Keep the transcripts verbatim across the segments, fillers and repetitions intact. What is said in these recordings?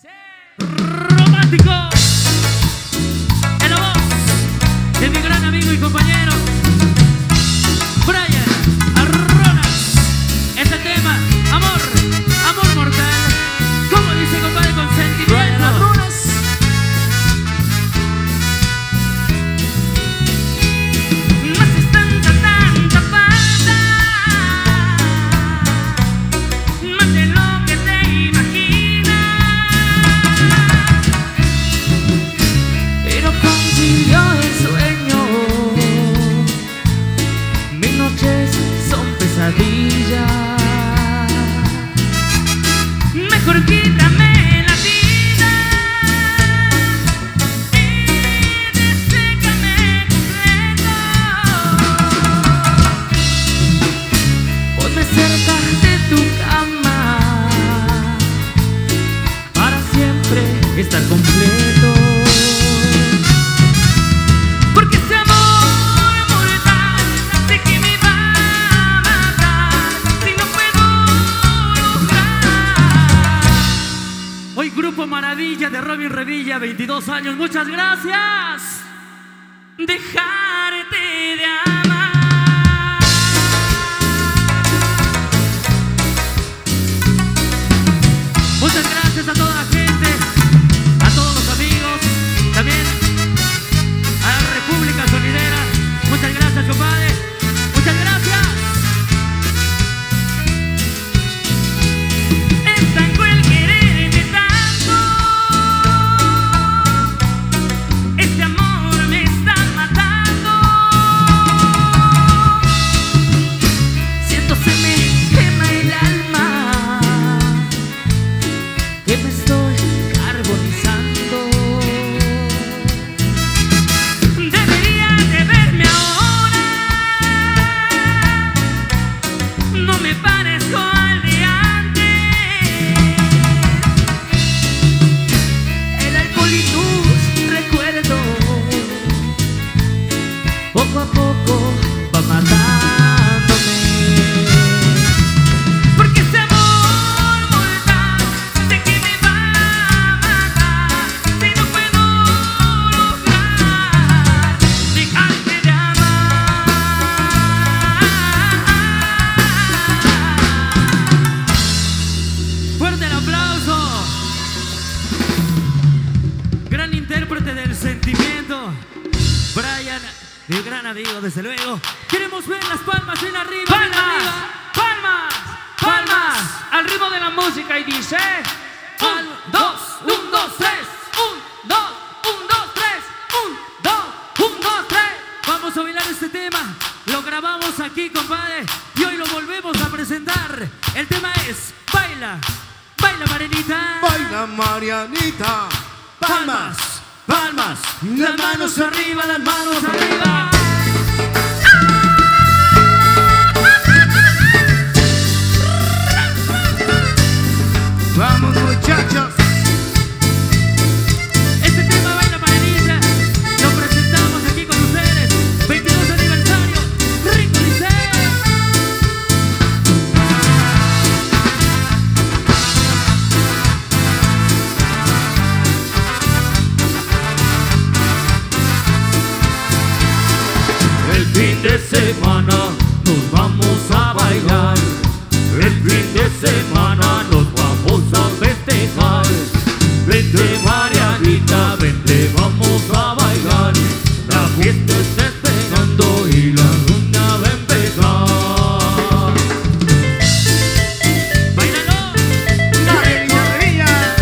Dice romántico en la voz de mi gran amigo y compañero Brian Arronas. Este tema, amor, amor mortal. Como dice compadre con sentimiento. Brian Arronas. Me haces tanta, tanta falta, más de lo que te imaginas. Pero consiguió el sueño. Mis noches son pesadillas. Mejor quítame la vida y desécame completo. Ponme cerca de tu cama para siempre estar completo. Porque ese amor mortal sé que me va a matar si no puedo lograr. Hoy Grupo Maravilla de Robin Revilla, veintidós años, muchas gracias. Dejarte de amar. Muchas gracias a toda la gente, a todos los amigos, también a la República Sonidera. Muchas gracias, compadre. Muchas gracias. Es tan cruel quererte tanto. Este amor me está matando. Siento se me quema el alma, que me estoy carbonizando. Deberías de verme ahora. No me parezco al de antes. El alcohol y tus recuerdos poco a poco va matándome. Porque ese amor mortal sé que me va a matar si no puedo lograr dejarte de amar. Fuerte el aplauso. Gran intérprete del sentimiento, Brian, mi gran amigo, desde luego. Queremos ver las palmas bien arriba, bien arriba. Palmas, palmas, al ritmo de la música y dice un, dos, un, dos, tres, un, dos, un, dos, tres, un, dos, un, dos, tres. Vamos a bailar este tema. Lo grabamos aquí, compadre, y hoy lo volvemos a presentar. El tema es Baila, Baila Marianita. Baila Marianita. Palmas, palmas, las manos arriba, las manos arriba. Vamos, muchachos. Este tema Baila Marianita lo presentamos aquí con ustedes. veintidós aniversario, Rico Liceo. El fin de semana nos vamos a bailar. El fin de semana nos vamos a festejar. Vente Marianita, vente, vamos a bailar. La fiesta está esperando y la luna va a empezar. ¡Báilalo! Dale, Maravilla.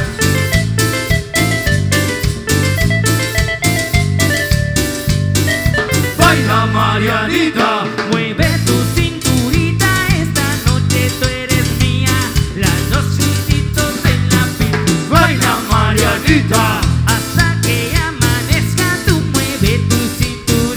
Baila Marianita. Mueve tu cinturita, esta noche tú eres mía. Las dos juntitos en la pista. Baila Marianita. Hasta que amanezca, tú mueve tu cinturita.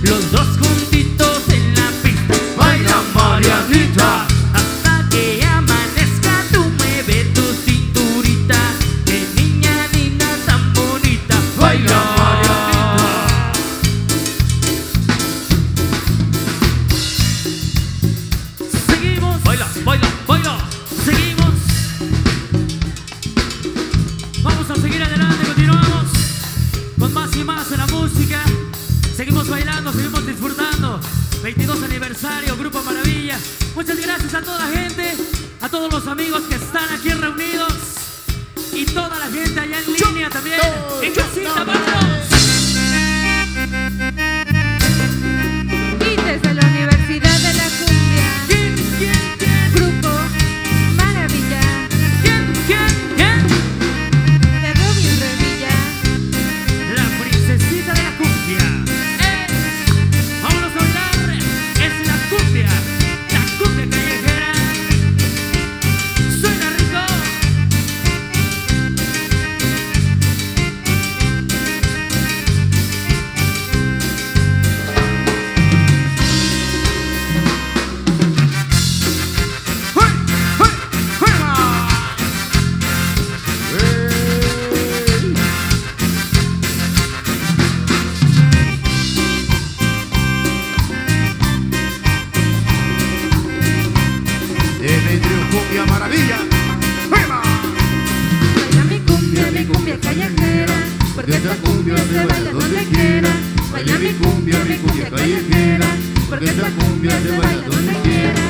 los dos juntitos en la pista. Baila Marianita, Hasta que amanezca tú mueve tu cinturita. Qué niña linda tan bonita. baila Seguimos. Baila, baila, baila. Seguimos. Vamos a seguir adelante, continuamos con más y más en la música. Seguimos bailando, seguimos disfrutando. veintidós aniversario, Grupo Maravilla. Muchas gracias a toda la gente, a todos los amigos que están aquí reunidos y toda la gente allá en línea también. En casita, vámonos. Y desde la Universidad de la Cumbia, ¿Quién, quién, quién? Grupo Maravilla, ¿Quién, quién, quién? de Robin Revilla. La princesita de la cumbia. ¡Eh! Vámonos a bailar. Es la cumbia, la cumbia callejera. Suena rico. ¡Hey! ¡Hey! ¡Juega! ¡Hey! Demetrio Cumbia Maravilla. ¡Juega! Baila mi cumbia, mi cumbia callejera, porque esta cumbia se baila donde quiera. Baila mi cumbia, mi cumbia callejera, porque esta cumbia se baila donde quiera.